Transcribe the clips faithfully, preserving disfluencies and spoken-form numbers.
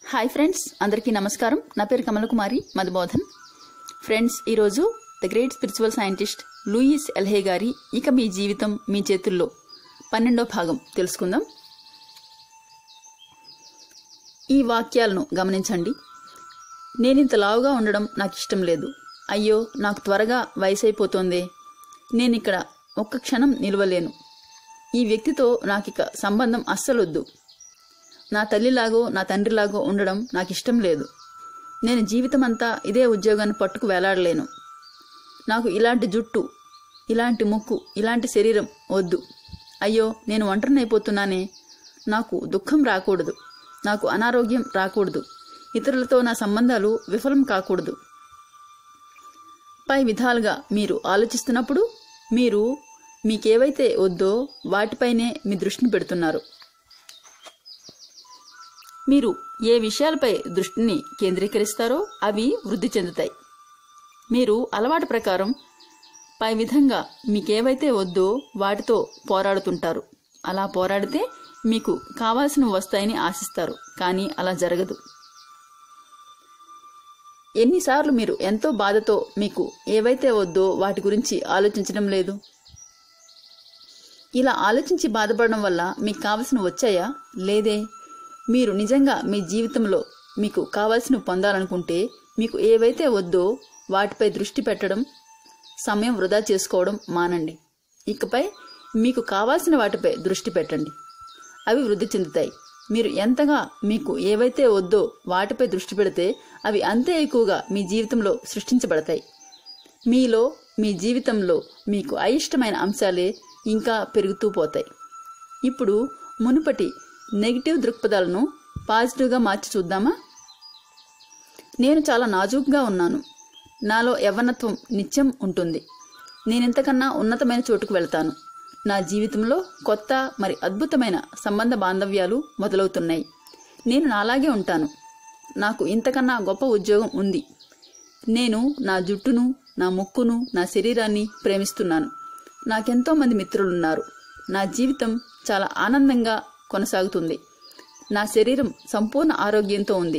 Hi friends, అందరికీ నమస్కారం. నా పేరు కమల కుమారి మధుబోధన్. ఫ్రెండ్స్, ఈరోజు the great spiritual scientist Louise L Hay గారి ఇక మీ జీవితం మీ చేతుల్లో పన్నెండో భాగం తెలుసుకుందాం. ఈ వాక్యాలను గమనించండి. నేనింత లావుగా ఉండడం నాకు ఇష్టం లేదు. అయ్యో, నాకు త్వరగా వయసైపోతోందే. నేనిక్కడ ఒక్క క్షణం నిలవలేను. ఈ వ్యక్తితో నాకిక సంబంధం అస్సలొద్దు. నా తల్లిలాగో నా తండ్రిలాగో ఉండడం నాకు ఇష్టం లేదు. నేను జీవితమంతా ఇదే ఉద్యోగాన్ని పట్టుకు వేలాడలేను. నాకు ఇలాంటి జుట్టు, ఇలాంటి ముక్కు, ఇలాంటి శరీరం వద్దు. అయ్యో, నేను ఒంటరినైపోతున్నానే. నాకు దుఃఖం రాకూడదు. నాకు అనారోగ్యం రాకూడదు. ఇతరులతో నా సంబంధాలు విఫలం కాకూడదు. పై విధాలుగా మీరు ఆలోచిస్తున్నప్పుడు మీరు మీకేవైతే వద్దో వాటిపైనే మీ దృష్టిని పెడుతున్నారు. మీరు ఏ విషయాలపై దృష్టిని కేంద్రీకరిస్తారో అవి వృద్ధి చెందుతాయి. మీరు అలవాటు ప్రకారం పై విధంగా మీకేవైతే వద్దో వాటితో పోరాడుతుంటారు. అలా పోరాడితే మీకు కావాల్సినవి వస్తాయని ఆశిస్తారు, కానీ అలా జరగదు. ఎన్నిసార్లు మీరు ఎంతో బాధతో మీకు ఏవైతే వద్దో వాటి గురించి ఆలోచించడం లేదు? ఇలా ఆలోచించి బాధపడడం వల్ల మీకు కావలసినవి వచ్చాయా? లేదే. మీరు నిజంగా మీ జీవితంలో మీకు కావాల్సినవి పొందాలనుకుంటే మీకు ఏవైతే వద్దో వాటిపై దృష్టి పెట్టడం, సమయం వృధా చేసుకోవడం మానండి. ఇకపై మీకు కావాల్సిన వాటిపై దృష్టి పెట్టండి. అవి వృద్ధి చెందుతాయి. మీరు ఎంతగా మీకు ఏవైతే వద్దో వాటిపై దృష్టి పెడితే అవి అంతే ఎక్కువగా మీ జీవితంలో సృష్టించబడతాయి. మీలో మీ జీవితంలో మీకు అయిష్టమైన అంశాలే ఇంకా పెరుగుతూ పోతాయి. ఇప్పుడు మునుపటి నెగిటివ్ దృక్పథాలను పాజిటివ్గా మార్చి చూద్దామా? నేను చాలా నాజూకుగా ఉన్నాను. నాలో యవ్వనత్వం నిత్యం ఉంటుంది. నేనింతకన్నా ఉన్నతమైన చోటుకు వెళ్తాను. నా జీవితంలో కొత్త మరి అద్భుతమైన సంబంధ బాంధవ్యాలు మొదలవుతున్నాయి. నేను నాలాగే ఉంటాను. నాకు ఇంతకన్నా గొప్ప ఉద్యోగం ఉంది. నేను నా జుట్టును, నా ముక్కును, నా శరీరాన్ని ప్రేమిస్తున్నాను. నాకెంతో మంది మిత్రులున్నారు. నా జీవితం చాలా ఆనందంగా కొనసాగుతుంది. నా శరీరం సంపూర్ణ ఆరోగ్యంతో ఉంది.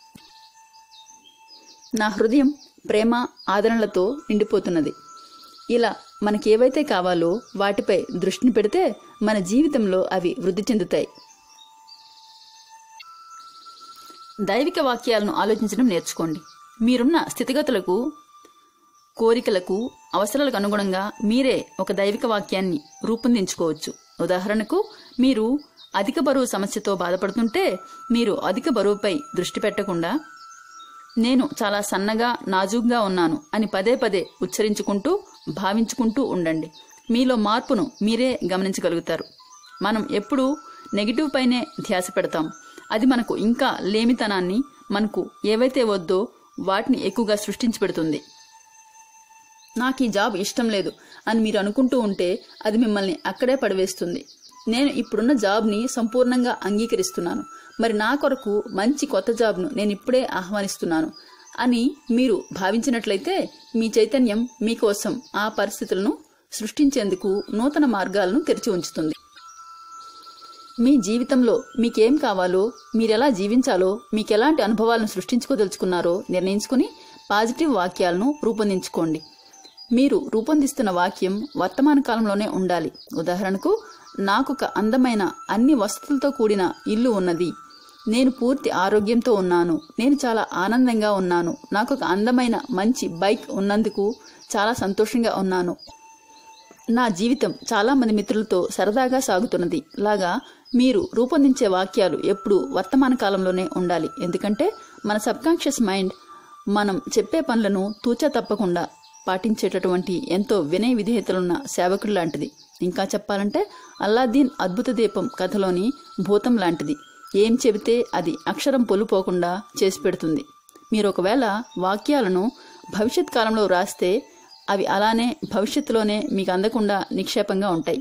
నా హృదయం ప్రేమ ఆదరణలతో నిండిపోతున్నది. ఇలా మనకేవైతే కావాలో వాటిపై దృష్టిని పెడితే మన జీవితంలో అవి వృద్ధి చెందుతాయి. దైవిక వాక్యాలను ఆలోచించడం నేర్చుకోండి. మీరున్న స్థితిగతులకు, కోరికలకు, అవసరాలకు అనుగుణంగా మీరే ఒక దైవిక వాక్యాన్ని రూపొందించుకోవచ్చు. ఉదాహరణకు, మీరు అధిక బరువు సమస్యతో బాధపడుతుంటే మీరు అధిక బరువుపై దృష్టి పెట్టకుండా నేను చాలా సన్నగా, నాజూగ్గా ఉన్నాను అని పదే పదే ఉచ్చరించుకుంటూ భావించుకుంటూ ఉండండి. మీలో మార్పును మీరే గమనించగలుగుతారు. మనం ఎప్పుడూ నెగిటివ్ పైనే ధ్యాస పెడతాం. అది మనకు ఇంకా లేమితనాన్ని, మనకు ఏవైతే వద్దో వాటిని ఎక్కువగా సృష్టించి పెడుతుంది. నాకు ఈ జాబ్ ఇష్టం లేదు అని మీరు అనుకుంటూ ఉంటే అది మిమ్మల్ని అక్కడే పడివేస్తుంది. నేను ఇప్పుడున్న జాబ్ని సంపూర్ణంగా అంగీకరిస్తున్నాను. మరి నా కొరకు మంచి కొత్త జాబ్ను నేను ఇప్పుడే ఆహ్వానిస్తున్నాను అని మీరు భావించినట్లయితే మీ చైతన్యం మీకోసం ఆ పరిస్థితులను సృష్టించేందుకు నూతన మార్గాలను తెరిచి ఉంచుతుంది. మీ జీవితంలో మీకేం కావాలో, మీరెలా జీవించాలో, మీకెలాంటి అనుభవాలను సృష్టించుకోదలుచుకున్నారో నిర్ణయించుకుని పాజిటివ్ వాక్యాలను రూపొందించుకోండి. మీరు రూపొందిస్తున్న వాక్యం వర్తమాన కాలంలోనే ఉండాలి. ఉదాహరణకు, నాకొక అందమైన అన్ని వసతులతో కూడిన ఇల్లు ఉన్నది. నేను పూర్తి ఆరోగ్యంతో ఉన్నాను. నేను చాలా ఆనందంగా ఉన్నాను. నాకొక అందమైన మంచి బైక్ ఉన్నందుకు చాలా సంతోషంగా ఉన్నాను. నా జీవితం చాలా మంది మిత్రులతో సరదాగా సాగుతున్నది లాగా మీరు రూపొందించే వాక్యాలు ఎప్పుడూ వర్తమాన కాలంలోనే ఉండాలి. ఎందుకంటే మన సబ్కాన్షియస్ మైండ్ మనం చెప్పే పనులను తూచా తప్పకుండా పాటించేటటువంటి ఎంతో వినయ విధేయతలున్న సేవకుడు లాంటిది. ఇంకా చెప్పాలంటే అల్లాద్దీన్ అద్భుత దీపం కథలోని భూతం లాంటిది. ఏం చెబితే అది అక్షరం పొల్లుపోకుండా చేసి పెడుతుంది. మీరు ఒకవేళ వాక్యాలను భవిష్యత్ కాలంలో రాస్తే అవి అలానే భవిష్యత్తులోనే మీకు అందకుండా నిక్షేపంగా ఉంటాయి.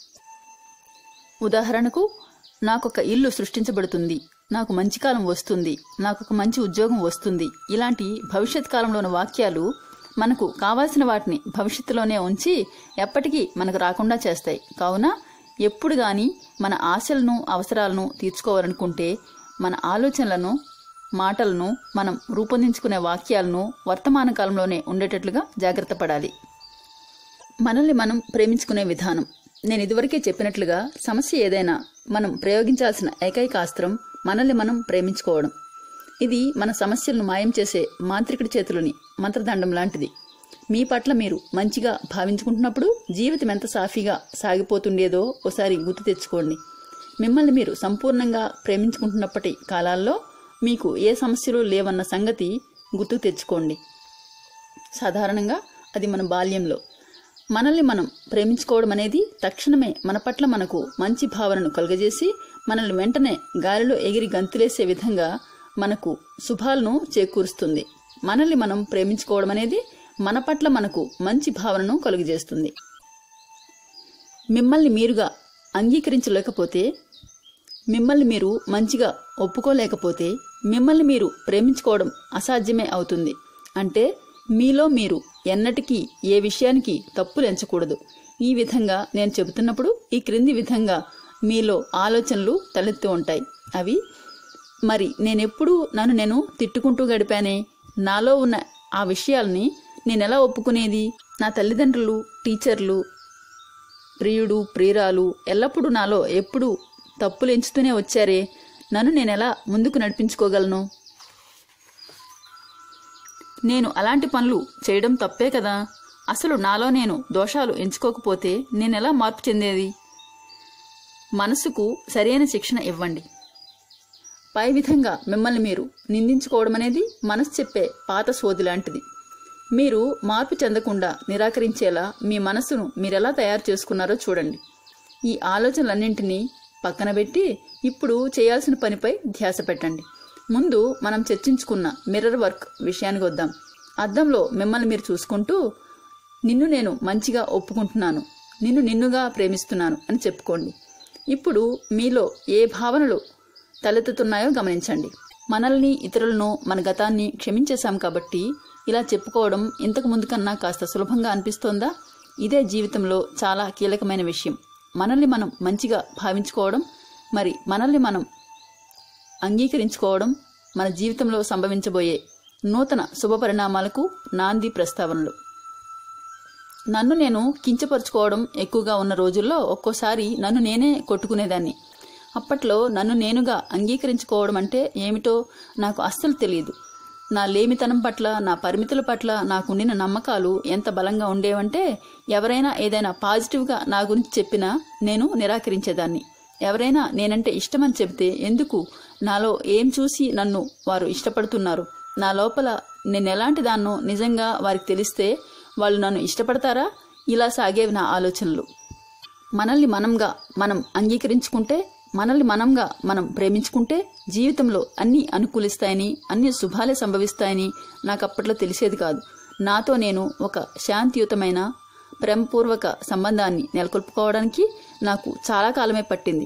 ఉదాహరణకు, నాకొక ఇల్లు సృష్టించబడుతుంది, నాకు మంచి కాలం వస్తుంది, నాకొక మంచి ఉద్యోగం వస్తుంది. ఇలాంటి భవిష్యత్ కాలంలోని వాక్యాలు మనకు కావాల్సిన వాటిని భవిష్యత్తులోనే ఉంచి ఎప్పటికీ మనకు రాకుండా చేస్తాయి. కావున ఎప్పుడు గాని మన ఆశలను, అవసరాలను తీర్చుకోవాలనుకుంటే మన ఆలోచనలను మాటలను మనం రూపొందించుకునే వాక్యాలను వర్తమాన కాలంలోనే ఉండేటట్లుగా జాగ్రత్త పడాలి. మనల్ని మనం ప్రేమించుకునే విధానం. నేను ఇదివరకే చెప్పినట్లుగా సమస్య ఏదైనా మనం ప్రయోగించాల్సిన ఏకైక అస్త్రం మనల్ని మనం ప్రేమించుకోవడం. ఇది మన సమస్యలను మాయం చేసే మాంత్రికుడి చేతులని మంత్రదండం లాంటిది. మీ పట్ల మీరు మంచిగా భావించుకుంటున్నప్పుడు జీవితం ఎంత సాఫీగా సాగిపోతుండేదో ఒకసారి గుర్తు తెచ్చుకోండి. మిమ్మల్ని మీరు సంపూర్ణంగా ప్రేమించుకుంటున్నప్పటి కాలాల్లో మీకు ఏ సమస్యలు లేవన్న సంగతి గుర్తు తెచ్చుకోండి. సాధారణంగా అది మన బాల్యంలో. మనల్ని మనం ప్రేమించుకోవడం అనేది తక్షణమే మన పట్ల మనకు మంచి భావనను కలుగజేసి మనల్ని వెంటనే గాలిలో ఎగిరి గంతులేసే విధంగా మనకు శుభాలను చేకూరుస్తుంది. మనల్ని మనం ప్రేమించుకోవడం అనేది మన పట్ల మనకు మంచి భావనను కలుగజేస్తుంది. మిమ్మల్ని మీరుగా అంగీకరించలేకపోతే, మిమ్మల్ని మీరు మంచిగా ఒప్పుకోలేకపోతే మిమ్మల్ని మీరు ప్రేమించుకోవడం అసాధ్యమే అవుతుంది. అంటే మీలో మీరు ఎన్నటికీ ఏ విషయానికి తప్పులు ఎంచకూడదు. ఈ విధంగా నేను చెబుతున్నప్పుడు ఈ క్రింది విధంగా మీలో ఆలోచనలు తలెత్తూ ఉంటాయి. అవి, మరి నేనెప్పుడు నన్ను నేను తిట్టుకుంటూ గడిపానే, నాలో ఉన్న ఆ విషయాల్ని నేనెలా ఒప్పుకునేది? నా తల్లిదండ్రులు, టీచర్లు, ప్రియుడు, ప్రియురాలు ఎల్లప్పుడూ నాలో ఎప్పుడూ తప్పులు ఎంచుతూనే వచ్చారే, నన్ను నేనెలా ముందుకు నడిపించుకోగలను? నేను అలాంటి పనులు చేయడం తప్పే కదా. అసలు నాలో నేను దోషాలు ఎంచుకోకపోతే నేనెలా మార్పు చెందేది? మనసుకు సరైన శిక్షణ ఇవ్వండి. పై విధంగా మిమ్మల్ని మీరు నిందించుకోవడం అనేది మనసు చెప్పే పాత సోది లాంటిది. మీరు మార్పు చెందకుండా నిరాకరించేలా మీ మనసును మీరెలా తయారు చేసుకున్నారో చూడండి. ఈ ఆలోచనలన్నింటినీ పక్కన పెట్టి ఇప్పుడు చేయాల్సిన పనిపై ధ్యాస పెట్టండి. ముందు మనం చర్చించుకున్న మిర్రర్ వర్క్ విషయానికి వద్దాం. అద్దంలో మిమ్మల్ని మీరు చూసుకుంటూ, నిన్ను నేను మంచిగా ఒప్పుకుంటున్నాను, నిన్ను నిన్నుగా ప్రేమిస్తున్నాను అని చెప్పుకోండి. ఇప్పుడు మీలో ఏ భావనలు తలెత్తుతున్నాయో గమనించండి. మనల్ని, ఇతరులను, మన గతాన్ని క్షమించేశాం కాబట్టి ఇలా చెప్పుకోవడం ఇంతకు ముందు కన్నా కాస్త సులభంగా అనిపిస్తోందా? ఇదే జీవితంలో చాలా కీలకమైన విషయం. మనల్ని మనం మంచిగా భావించుకోవడం, మరి మనల్ని మనం అంగీకరించుకోవడం మన జీవితంలో సంభవించబోయే నూతన శుభ పరిణామాలకు నాంది ప్రస్తావనలు. నన్ను నేను కించపరుచుకోవడం ఎక్కువగా ఉన్న రోజుల్లో ఒక్కోసారి నన్ను నేనే కొట్టుకునేదాన్ని. అప్పట్లో నన్ను నేనుగా అంగీకరించుకోవడం అంటే ఏమిటో నాకు అస్సలు తెలియదు. నా లేమితనం పట్ల, నా పరిమితుల పట్ల నాకుండిన నమ్మకాలు ఎంత బలంగా ఉండేవంటే ఎవరైనా ఏదైనా పాజిటివ్గా నా గురించి చెప్పినా నేను నిరాకరించేదాన్ని. ఎవరైనా నేనంటే ఇష్టమని చెబితే, ఎందుకు, నాలో ఏం చూసి నన్ను వారు ఇష్టపడుతున్నారు, నా లోపల నేనెలాంటి దాన్నో నిజంగా వారికి తెలిస్తే వాళ్ళు నన్ను ఇష్టపడతారా? ఇలా సాగేవి నా ఆలోచనలు. మనల్ని మనంగా మనం అంగీకరించుకుంటే, మనల్ని మనంగా మనం ప్రేమించుకుంటే జీవితంలో అన్నీ అనుకూలిస్తాయని, అన్ని శుభాలే సంభవిస్తాయని నాకు అప్పట్లో తెలిసేది కాదు. నాతో నేను ఒక శాంతియుతమైన ప్రేమపూర్వక సంబంధాన్ని నెలకొల్పుకోవడానికి నాకు చాలా కాలమే పట్టింది.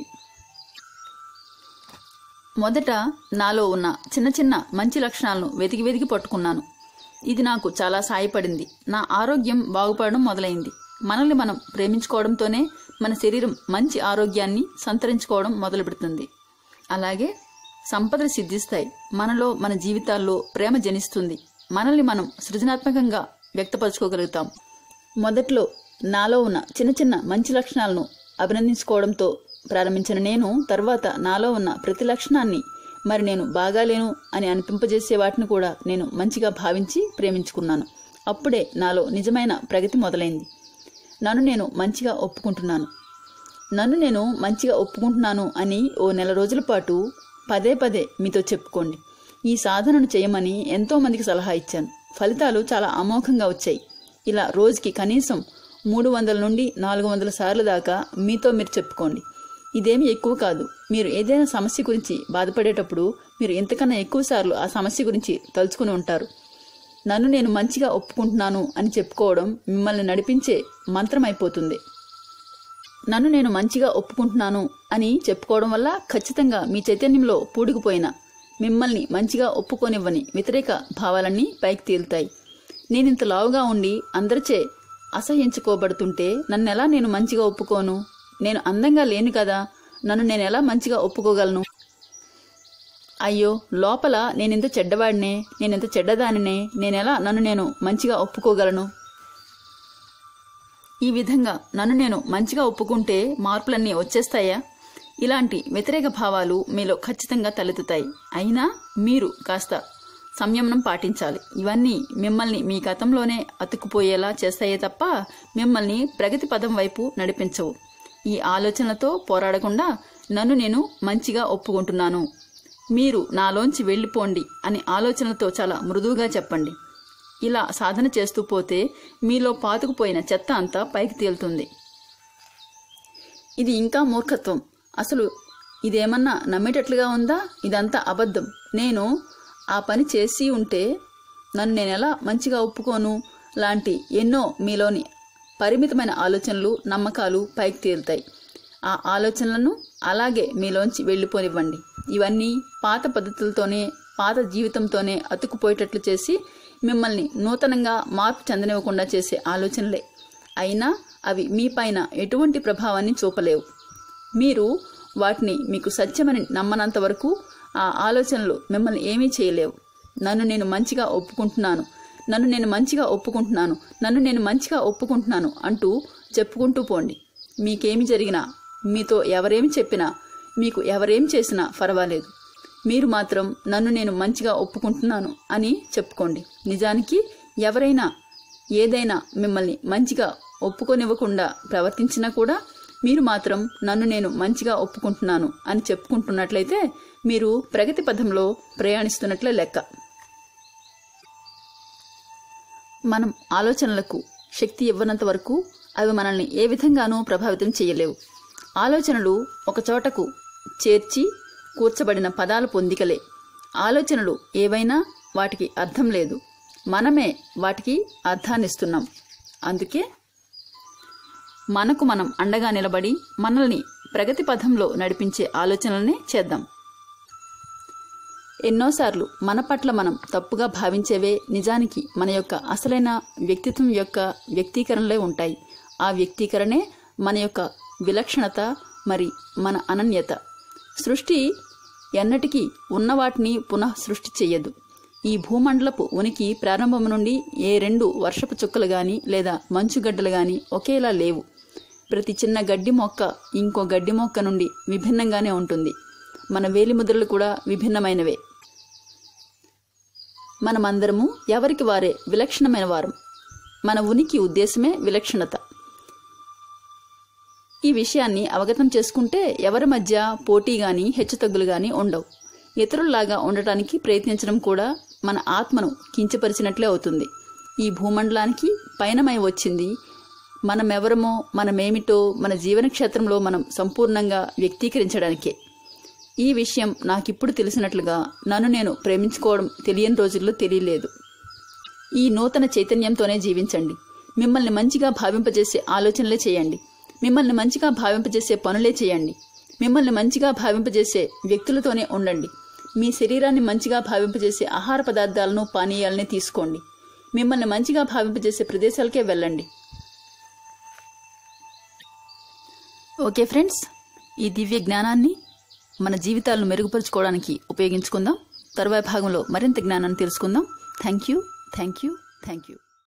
మొదట నాలో ఉన్న చిన్న చిన్న మంచి లక్షణాలను వెతికి వెతికి పట్టుకున్నాను. ఇది నాకు చాలా సాయపడింది. నా ఆరోగ్యం బాగుపడడం మొదలైంది. మనల్ని మనం ప్రేమించుకోవడంతోనే మన శరీరం మంచి ఆరోగ్యాన్ని సంతరించుకోవడం మొదలు పెడుతుంది. అలాగే సంపదలు సిద్ధిస్తాయి. మనలో, మన జీవితాల్లో ప్రేమ జనిస్తుంది. మనల్ని మనం సృజనాత్మకంగా వ్యక్తపరచుకోగలుగుతాం. మొదట్లో నాలో ఉన్న చిన్న చిన్న మంచి లక్షణాలను అభినందించుకోవడంతో ప్రారంభించిన నేను తర్వాత నాలో ఉన్న ప్రతి లక్షణాన్ని, మరి నేను బాగాలేను అని అనిపింపజేసే వాటిని కూడా నేను మంచిగా భావించి ప్రేమించుకున్నాను. అప్పుడే నాలో నిజమైన ప్రగతి మొదలైంది. నన్ను నేను మంచిగా ఒప్పుకుంటున్నాను నన్ను నేను మంచిగా ఒప్పుకుంటున్నాను అని ఓ నెల రోజుల పాటు పదే పదే మీతో చెప్పుకోండి. ఈ సాధనను చేయమని ఎంతో మందికి సలహా ఇచ్చాను. ఫలితాలు చాలా అమోఘంగా వచ్చాయి. ఇలా రోజుకి కనీసం మూడు వందల నుండి నాలుగు వందల సార్లు దాకా మీతో మీరు చెప్పుకోండి. ఇదేమీ ఎక్కువ కాదు. మీరు ఏదైనా సమస్య గురించి బాధపడేటప్పుడు మీరు ఇంతకన్నా ఎక్కువ సార్లు ఆ సమస్య గురించి తలుచుకుని ఉంటారు. నన్ను నేను మంచిగా ఒప్పుకుంటున్నాను అని చెప్పుకోవడం మిమ్మల్ని నడిపించే మంత్రం అయిపోతుంది. నన్ను నేను మంచిగా ఒప్పుకుంటున్నాను అని చెప్పుకోవడం వల్ల ఖచ్చితంగా మీ చైతన్యంలో పూడుకుపోయిన, మిమ్మల్ని మంచిగా ఒప్పుకోనివ్వని వ్యతిరేక భావాలన్నీ పైకి తేలుతాయి. నేనింత లావుగా ఉండి అందరిచే అసహ్యించుకోబడుతుంటే నన్నెలా నేను మంచిగా ఒప్పుకోను? నేను అందంగా లేను కదా, నన్ను నేనెలా మంచిగా ఒప్పుకోగలను? అయ్యో, లోపల నేనెంత చెడ్డవాడినే, నేనెంత చెడ్డదానినే, నేనెలా నన్ను నేను మంచిగా ఒప్పుకోగలను? ఈ విధంగా నన్ను నేను మంచిగా ఒప్పుకుంటే మార్పులన్నీ వచ్చేస్తాయా? ఇలాంటి వ్యతిరేక భావాలు మీలో ఖచ్చితంగా తలెత్తుతాయి. అయినా మీరు కాస్త సంయమనం పాటించాలి. ఇవన్నీ మిమ్మల్ని మీ గతంలోనే అతుక్కుపోయేలా చేస్తాయే తప్ప మిమ్మల్ని ప్రగతి పదం వైపు నడిపించవు. ఈ ఆలోచనలతో పోరాడకుండా నన్ను నేను మంచిగా ఒప్పుకుంటున్నాను, మీరు నాలోంచి వెళ్ళిపోండి అని ఆలోచనలతో చాలా మృదువుగా చెప్పండి. ఇలా సాధన చేస్తూ పోతే మీలో పాతుకుపోయిన చెత్త అంతా పైకి తేలుతుంది. ఇది ఇంకా మూర్ఖత్వం. అసలు ఇదేమన్నా నమ్మేటట్లుగా ఉందా? ఇదంతా అబద్ధం. నేను ఆ పని చేసి ఉంటే నన్ను నేనెలా మంచిగా ఒప్పుకోను లాంటి ఎన్నో మీలోని పరిమితమైన ఆలోచనలు, నమ్మకాలు పైకి తేలుతాయి. ఆ ఆలోచనలను అలాగే మీలోంచి వెళ్ళిపోనివ్వండి. ఇవన్నీ పాత పద్ధతులతోనే, పాత జీవితంతోనే అతుక్కుపోయేటట్లు చేసి మిమ్మల్ని నూతనంగా మార్పు చెందనివ్వకుండా చేసే ఆలోచనలే. అయినా అవి మీపైన ఎటువంటి ప్రభావాన్ని చూపలేవు. మీరు వాటిని మీకు సత్యమని నమ్మనంత వరకు ఆ ఆలోచనలు మిమ్మల్ని ఏమీ చేయలేవు. నన్ను నేను మంచిగా ఒప్పుకుంటున్నాను, నన్ను నేను మంచిగా ఒప్పుకుంటున్నాను, నన్ను నేను మంచిగా ఒప్పుకుంటున్నాను అంటూ చెప్పుకుంటూ పోండి. మీకేమి జరిగినా, మీతో ఎవరేమి చెప్పినా, మీకు ఎవరేం చేసినా పర్వాలేదు. మీరు మాత్రం నన్ను నేను మంచిగా ఒప్పుకుంటున్నాను అని చెప్పుకోండి. నిజానికి ఎవరైనా ఏదైనా మిమ్మల్ని మంచిగా ఒప్పుకొనివ్వకుండా ప్రవర్తించినా కూడా మీరు మాత్రం నన్ను నేను మంచిగా ఒప్పుకుంటున్నాను అని చెప్పుకుంటున్నట్లయితే మీరు ప్రగతి పథంలో ప్రయాణిస్తున్నట్లే లెక్క. మనం ఆలోచనలకు శక్తి ఇవ్వనంత వరకు అవి మనల్ని ఏ విధంగానూ ప్రభావితం చేయలేవు. ఆలోచనలు ఒక చోటకు చేర్చి కూర్చబడిన పదాల పొందికలే. ఆలోచనలు ఏవైనా వాటికి అర్థం లేదు, మనమే వాటికి అర్థాన్నిస్తున్నాం. అందుకే మనకు మనం అండగా నిలబడి మనల్ని ప్రగతి పథంలో నడిపించే ఆలోచనలనే చేద్దాం. ఎన్నోసార్లు మన పట్ల మనం తప్పుగా భావించేవే నిజానికి మన యొక్క అసలైన వ్యక్తిత్వం యొక్క వ్యక్తీకరణలే ఉంటాయి. ఆ వ్యక్తీకరణే మన యొక్క విలక్షణత, మరి మన అనన్యత. సృష్టి ఎన్నటికీ ఉన్నవాటిని పునః సృష్టి చెయ్యదు. ఈ భూమండలపు ఉనికి ప్రారంభం నుండి ఏ రెండు వర్షపు చుక్కలు గాని లేదా మంచుగడ్డలు గాని ఒకేలా లేవు. ప్రతి చిన్న గడ్డి మొక్క ఇంకో గడ్డి మొక్క నుండి విభిన్నంగానే ఉంటుంది. మన వేలిముద్రలు కూడా విభిన్నమైనవే. మనమందరము ఎవరికి వారే విలక్షణమైన వారం. మన ఉనికి ఉద్దేశమే విలక్షణత. ఈ విషయాన్ని అవగతం చేసుకుంటే ఎవరి మధ్య పోటీ గాని హెచ్చుతగ్గులు గాని ఉండవు. ఇతరుల్లాగా ఉండటానికి ప్రయత్నించడం కూడా మన ఆత్మను కించపరిచినట్లే అవుతుంది. ఈ భూమండలానికి పయనమై వచ్చింది మనమెవరమో, మనమేమిటో మన జీవన క్షేత్రంలో మనం సంపూర్ణంగా వ్యక్తీకరించడానికే. ఈ విషయం నాకిప్పుడు తెలిసినట్లుగా నన్ను నేను ప్రేమించుకోవడం తెలియని రోజుల్లో తెలియలేదు. ఈ నూతన చైతన్యంతోనే జీవించండి. మిమ్మల్ని మంచిగా భావింపజేసే ఆలోచనలే చేయండి. మిమ్మల్ని మంచిగా భావింపజేసే పనులే చేయండి. మిమ్మల్ని మంచిగా భావింపజేసే వ్యక్తులతోనే ఉండండి. మీ శరీరాన్ని మంచిగా భావింపజేసే ఆహార పదార్థాలను, పానీయాలని తీసుకోండి. మిమ్మల్ని మంచిగా భావింపజేసే ప్రదేశాలకే వెళ్ళండి. ఓకే ఫ్రెండ్స్, ఈ దివ్య జ్ఞానాన్ని మన జీవితాలను మెరుగుపరుచుకోవడానికి ఉపయోగించుకుందాం. తరువాయి భాగంలో మరింత జ్ఞానాన్ని తెలుసుకుందాం. Thank you thank you thank you